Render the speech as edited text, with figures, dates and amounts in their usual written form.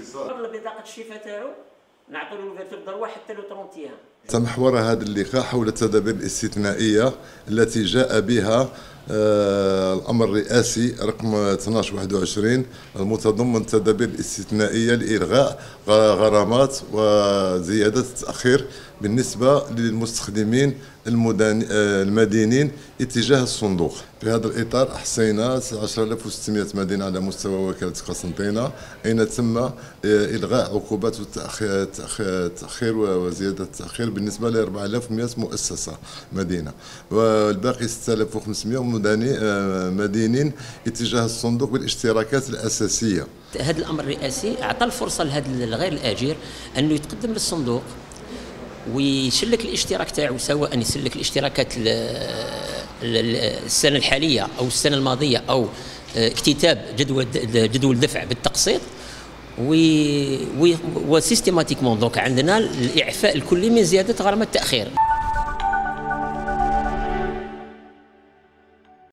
قبل بطاقه الشفاء تاعو نعطوا له الفيرتور دروا حتى له 30 ايام. تمحور هذا اللقاء حول التدابير الاستثنائيه التي جاء بها الأمر الرئاسي رقم 1221 المتضمن تدابير استثنائية لإلغاء غرامات وزيادة التأخير بالنسبة للمستخدمين المدينين اتجاه الصندوق. في هذا الإطار أحصينا 19600 مدينة على مستوى وكالة قسنطينة أين تم إلغاء عقوبات التأخير وزيادة التأخير بالنسبة ل 4100 مؤسسة مدينة، والباقي 6500 مدينين اتجاه الصندوق بالاشتراكات الأساسية. هذا الأمر الرئاسي أعطى الفرصة لهذا الغير الآجر أنه يتقدم للصندوق ويسلك الاشتراك تاعو، سواء يسلك الاشتراكات السنة الحالية أو السنة الماضية أو اكتتاب جدول دفع بالتقسيط، وسيستيماتيكمون دونك عندنا الإعفاء الكلي من زيادة غرامة التأخير.